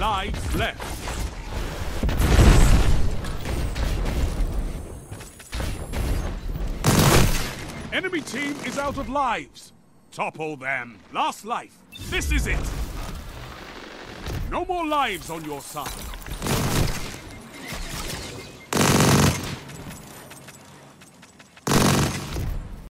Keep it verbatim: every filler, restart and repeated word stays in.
lives left. Enemy team is out of lives. Topple them. Last life. This is it. No more lives on your side.